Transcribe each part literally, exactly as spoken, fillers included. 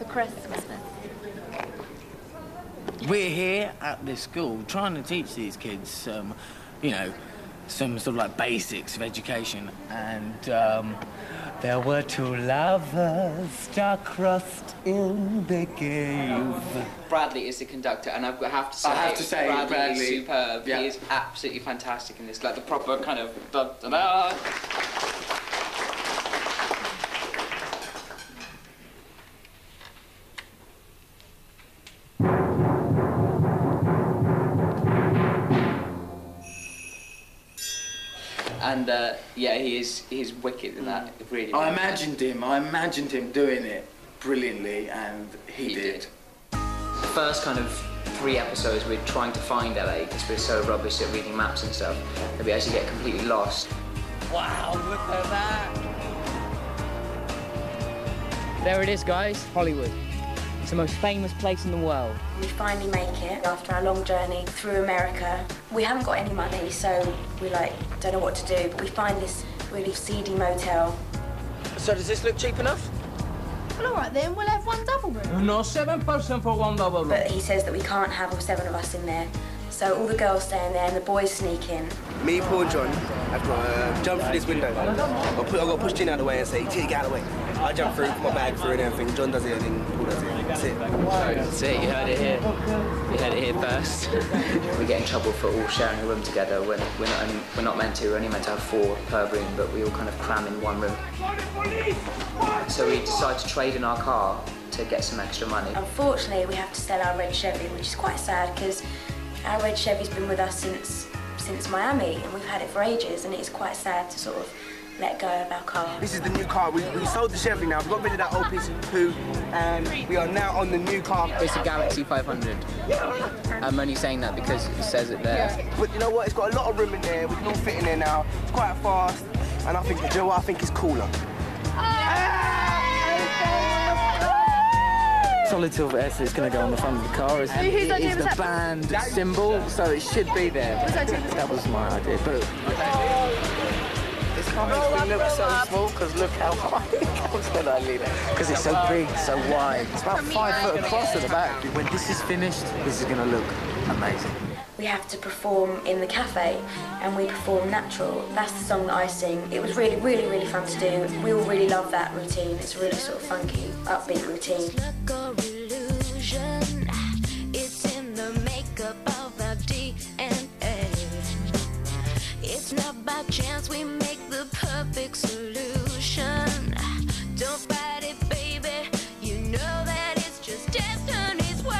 for Christmas. We're here at this school trying to teach these kids, um, you know, some sort of like basics of education. And um, there were two lovers star-crossed in the cave. Bradley is the conductor, and I have to say, I have to say Bradley, Bradley is superb. Yeah. He is absolutely fantastic in this, like the proper kind of da da da. And uh, yeah, he is he's wicked in that. Really. I imagined him. I imagined him doing it brilliantly, and he, He did. did. The first kind of three episodes, we're trying to find L A because we're so rubbish at reading maps and stuff that we actually get completely lost. Wow, look at that! There it is, guys, Hollywood. It's the most famous place in the world. We finally make it after our long journey through America. We haven't got any money, so we like don't know what to do, but we find this really seedy motel. So does this look cheap enough? Well, all right then, we'll have one double room. No, seven person for one double room. But he says that we can't have all seven of us in there. So all the girls stay in there and the boys sneak in. Me, Paul and John, I've got to uh, jump through this window. I'll, put, I'll go push Gin out of the way and say, T, get out of the way. I jump through, put my bag through and everything. John does it and then Paul does it. That's it. That's it, you heard it here. You heard it here first. We get in trouble for all sharing a room together when we're not, only, we're not meant to. We're only meant to have four per room, but we all kind of cram in one room. So we decide to trade in our car to get some extra money. Unfortunately, we have to sell our red Chevy, which is quite sad because our red Chevy's been with us since since Miami, and we've had it for ages, and it's quite sad to sort of let go of our car. This is the new car. We, we sold the Chevy now. We've got rid of that old piece of poo, and we are now on the new car. It's a Galaxy five hundred. I'm only saying that because it says it there. But you know what? It's got a lot of room in there. We can all fit in there now. It's quite fast, and I think, you know what? I think it's cooler. Solid Silver S is going to go on the front of the car. It's, Whose it idea is was the that? band symbol, so it should be there. Whose idea was That was my idea, but this car makes me look so small because look how high it comes when I lean it. Because it's so big, so wide. It's about five foot across at the back. When this is finished, this is going to look amazing. We have to perform in the cafe, and we perform Natural. That's the song that I sing. It was really, really, really fun to do. We all really love that routine. It's a really sort of funky, upbeat routine. It's in the makeup of our D N A. It's not by chance we make the perfect solution. Don't fight it, baby. You know that it's just destiny's way.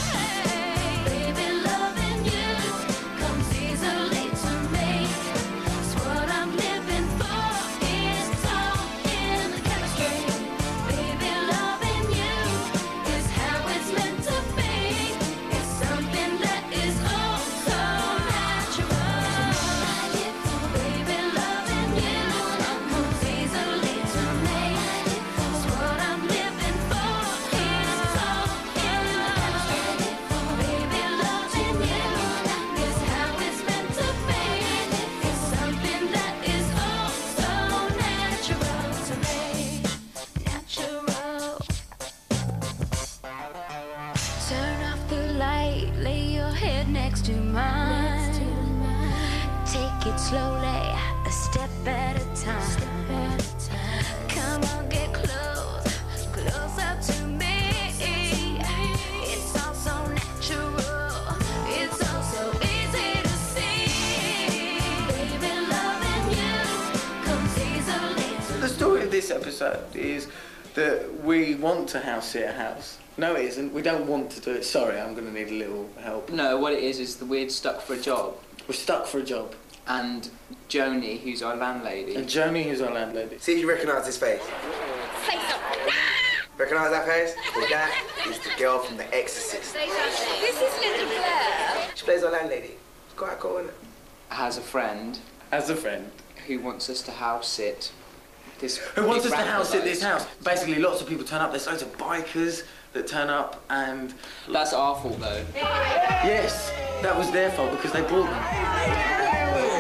Slowly, a step at a time. Come on, get close, closer to me. It's all so natural. It's all so easy to see. Baby, loving you comes easily to The story of this episode is that we want to house sit a house. No, it isn't. We don't want to do it. Sorry, I'm going to need a little help. No, what it is is that we're stuck for a job. We're stuck for a job. And Joni, who's our landlady. And Joni, who's our landlady. See if you recognise this face. Recognise that face? Well, that is the girl from The Exorcist. This is Linda Blair. She plays our landlady. It's quite cool, isn't it? Has a friend. As a friend. Who wants us to house sit this. Who wants us to big house van sit this house? Basically, lots of people turn up. There's loads of bikers that turn up, and that's our fault, though. Yes, that was their fault because they brought them.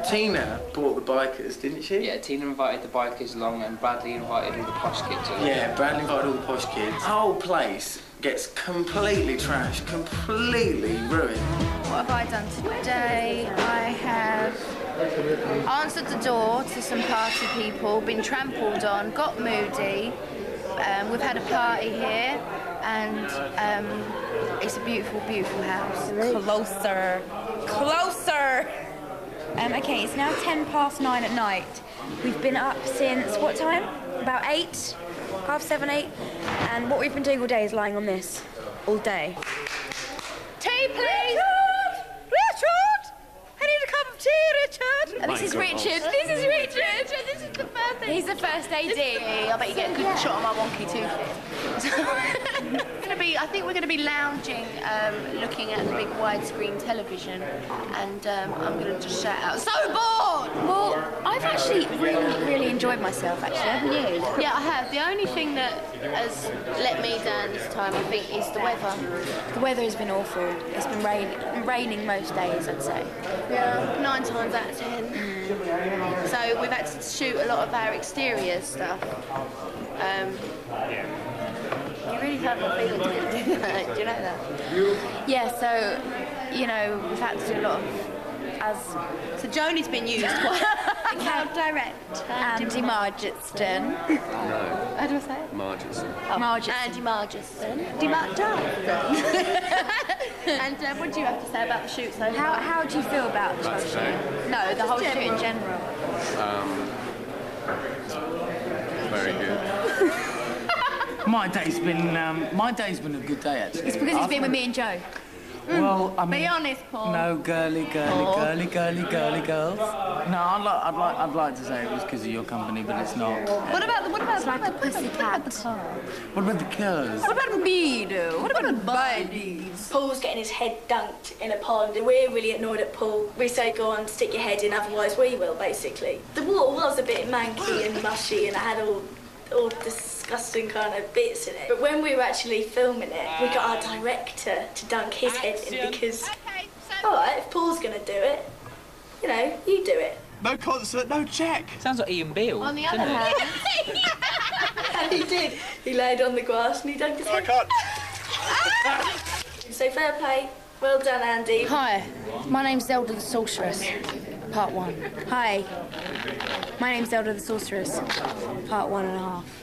Tina brought the bikers, didn't she? Yeah, Tina invited the bikers along and Bradley invited all the posh kids along. Yeah, Bradley invited all the posh kids. The whole place gets completely trashed, completely ruined. What have I done today? I have answered the door to some party people, been trampled on, got moody. Um, we've had a party here, and um, it's a beautiful, beautiful house. Closer. Closer! Um, okay, it's now ten past nine at night. We've been up since, what time? About eight? Half seven, eight? And what we've been doing all day is lying on this. All day. Tea, please! Richard! Richard! I need a cup of tea, Richard! Oh, this is Richard. This is Richard. This is the first aid. He's the first A D. I bet you get a good shot on my wonky tooth. Gonna be. I think we're going to be lounging, um, looking at the big widescreen television, and um, I'm going to just shout out, "So bored!" Well, I've actually really, really enjoyed myself, actually, haven't you? Yeah, I have. The only thing that has let me down this time, I think, is the weather. The weather has been awful. It's been rain, raining most days, I'd say. Yeah, nine times out of ten. Mm. So we've had to shoot a lot of our exterior stuff. Um, you really hurt my feelings when you do that. Do you know that? Yeah, so, you know, we've had to do a lot of, as... So Joni's been used quite... Account direct. Andy Margitston. No. How do I say it? Margitston. Oh, Margitston. Andy Margitston. Andy Margitston. And uh, what do you have to say about the shoot so How, far? how do you feel about the About shoot? today? No, the whole shoot in general. Um, very good. My day's been um, my day's been a good day actually. It's because he's been with me and Joe. Well, I mean, Be honest, Paul. no girly, girly, Paul. girly, girly, girly girls. No, I'd like, I'd like, I'd like to say it was because of your company, but it's not. What about the what about, like what a about, what about the pussycat. car? What about the cars? What about Beedo? What about Buddies? Paul's getting his head dunked in a pond and we're really annoyed at Paul. We say, go on, stick your head in, otherwise we will, basically. The water was a bit manky and mushy and it had all, all disgusting kind of bits in it. But when we were actually filming it, we got our director to dunk his head in because, all right, if Paul's going to do it, you know, you do it. No concert, no check. Sounds like Ian Beale. On the other hand... And he did. He laid on the grass and he dunked his I head. can't. So fair play. Well done, Andy. Hi, my name's Zelda the Sorceress, part one. Hi, my name's Zelda the Sorceress, part one and a half.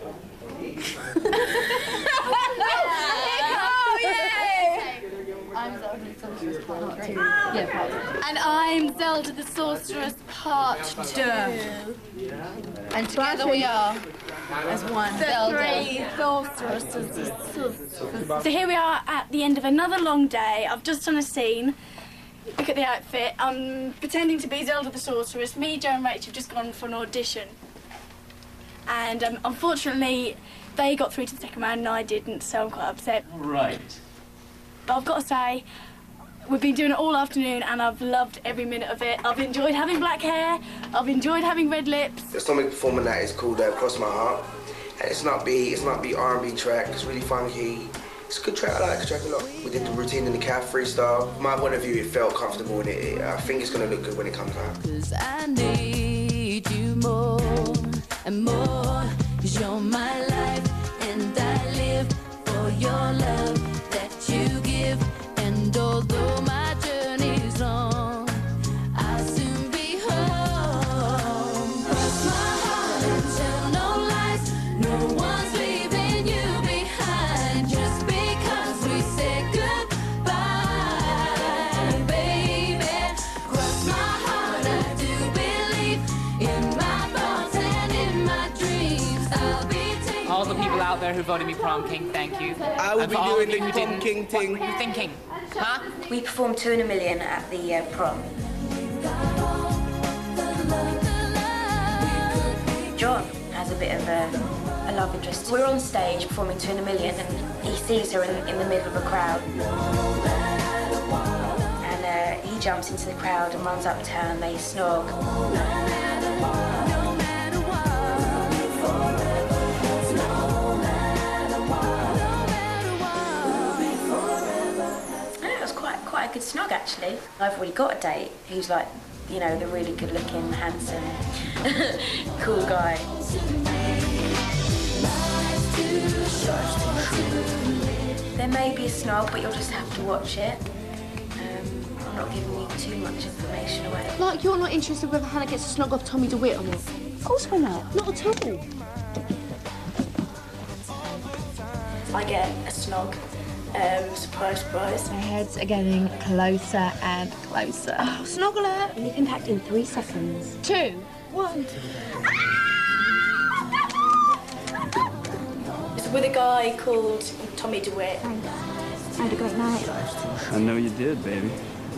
Oh, yeah! I'm Zelda the Sorceress part two. Yeah, part two. And I'm Zelda the Sorceress part two. And together we are as one. The Zelda. three sorceresses. So here we are at the end of another long day. I've just done a scene. Look at the outfit. I'm pretending to be Zelda the Sorceress. Me, Joe and Rachel have just gone for an audition. And um, unfortunately, they got through to the second round and I didn't, so I'm quite upset. Right. But I've got to say, we've been doing it all afternoon and I've loved every minute of it. I've enjoyed having black hair, I've enjoyed having red lips. The stomach performing that is called uh, Cross My Heart. And it's not B, it's not B R and B track, it's really funky. It's a good track, I like the track a lot. We did the routine in the cab freestyle. From my point of view, it felt comfortable and it, it, I think it's gonna look good when it comes out. Cause I need you more and more. Cause you're my life and I live for your love that you give. And although my journey's long, I'll soon be home. Cross my heart and tell no lies. No one's leaving you behind just because we said goodbye, baby. Cross my heart, I do believe in my thoughts and in my dreams. I'll be taking All the people out there who voted me prom king, thank you. I will And be for all doing of you the who prom didn't, king thing. What were you thinking? Huh? We performed Two in a Million at the uh, prom. John has a bit of a, a love interest. We're on stage performing Two in a Million and he sees her in, in the middle of a crowd. And uh, he jumps into the crowd and runs up to her and they snog. And it was quite, quite a good snog actually. I've already got a date who's like you know, the really good-looking, handsome, cool guy. There may be a snog, but you'll just have to watch it. Um, I'm not giving you too much information away. Like, you're not interested whether Hannah gets a snog off Tommy DeWitt or not? Of course we're not. Not at all. I get a snog. Um, surprise, surprise. Their heads are getting closer and closer. Oh, snog alert. And you can pack in three seconds. Two. One. It's with a guy called Tommy DeWitt. Thanks. I had a great night. I know you did, baby.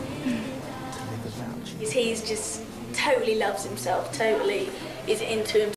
He's just totally loves himself, totally is into himself.